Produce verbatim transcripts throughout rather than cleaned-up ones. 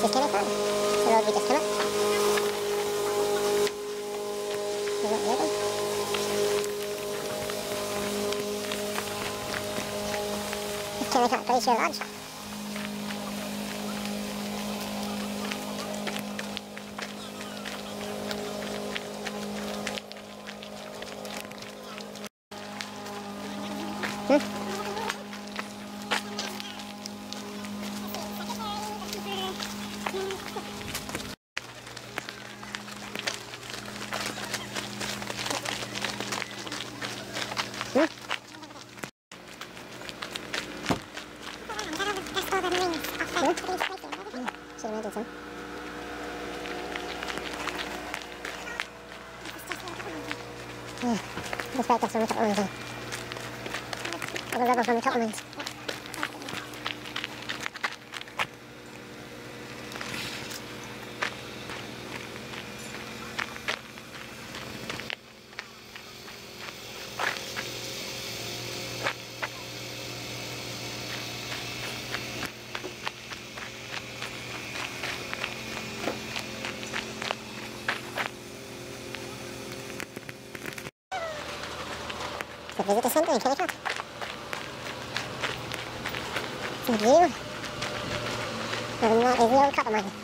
This is Kennicott, the road we just come up. We won't be open. It's Kennicott Glacier Lodge. Hmm? Hmm? Hmm? Hmm. Should imagine so. Yeah, looks like that's on the top lines here. All the rubble from the top lines. The visitor centre in Kennicott. The view. And that is the old copper mine.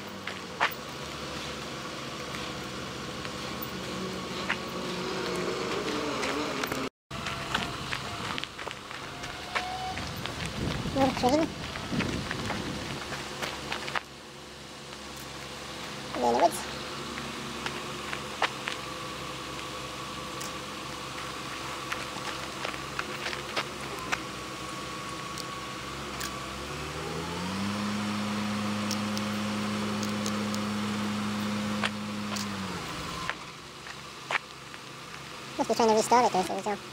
Another crane. And then the woods. Must be trying to restore it there, so it's all.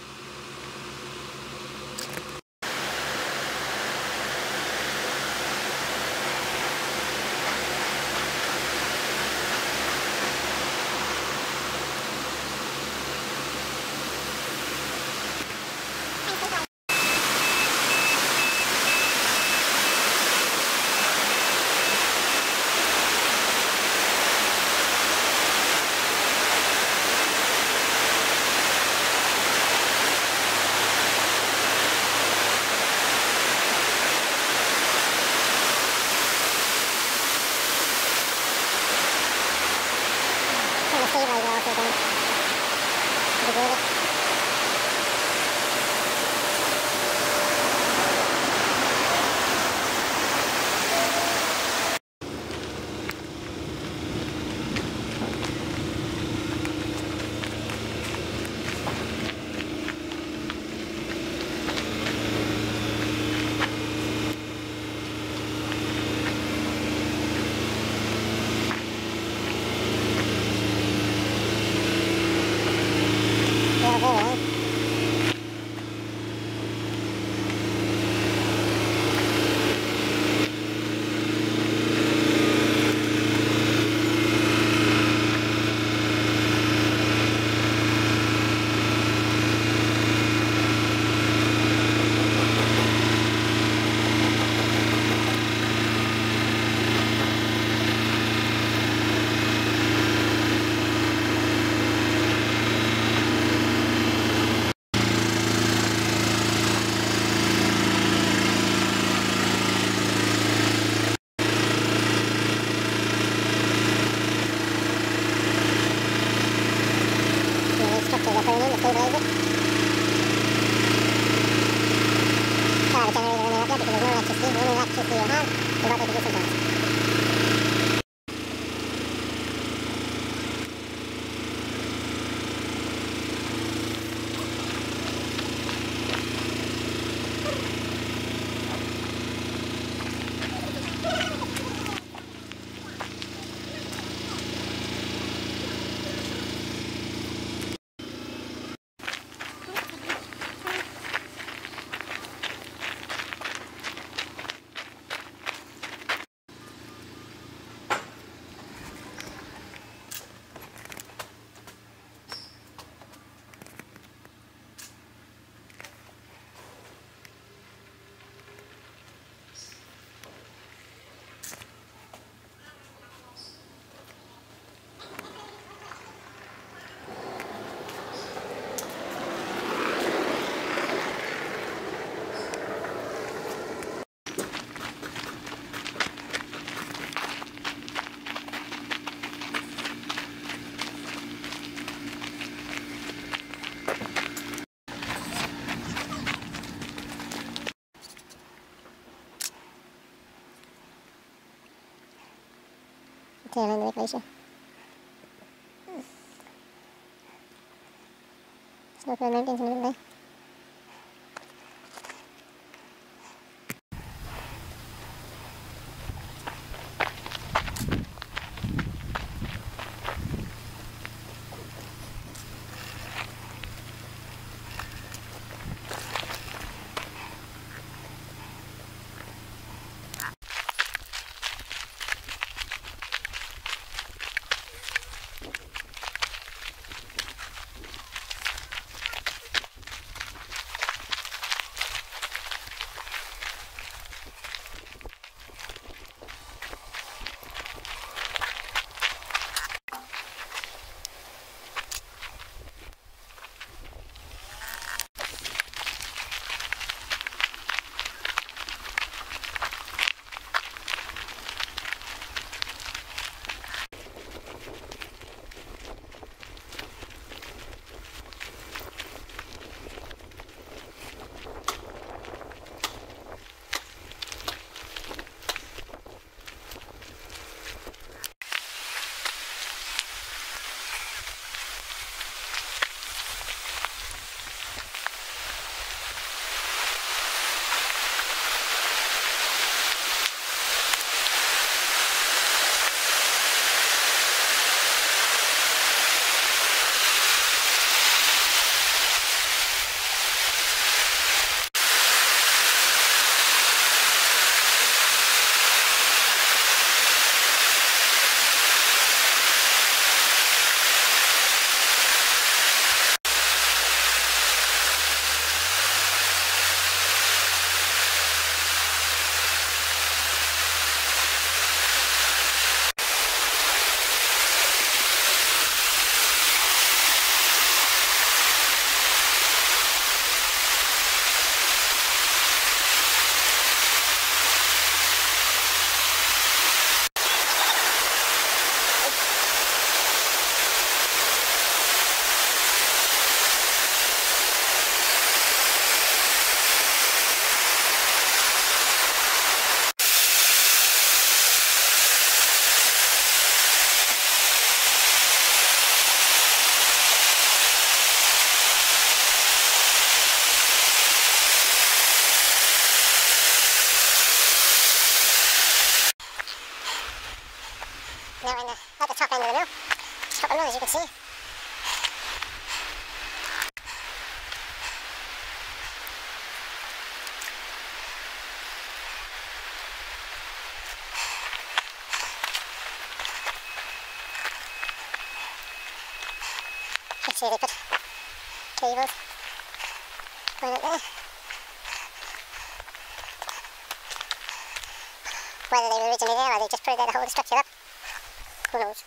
Sea right there also down. Pretty good. Yeah, very well. Structures are putting in to stabilize it. Sorry, the generator running up there because there's no electricity. The only electricity you have is what they produce themselves. tail end of the glacier. Snow-covered mountains in the middle there. Now we're in the, at the top end of the mill. Top of the mill, as you can see. You can see they put cables going up there. Whether they were originally there or they just put it there to hold the structure up, who knows.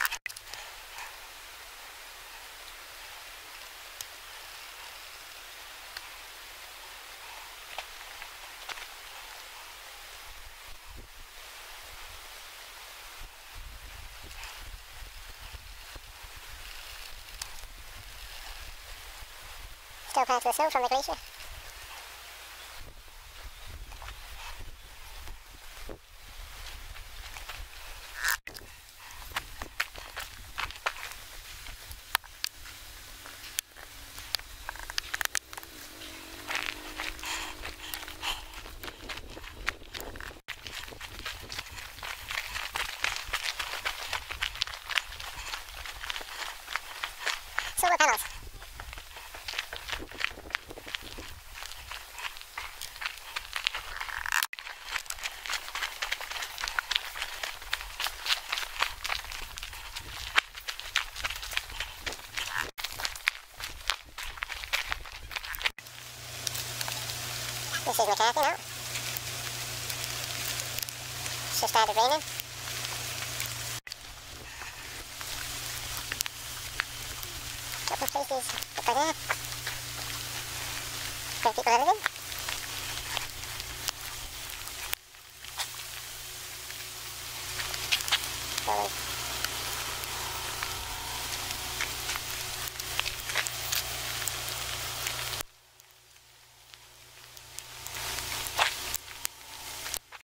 Still part of the snow from the glacier. Solar panels. This is McCarthy now. It's just started raining. Couple of places up by there where people are living.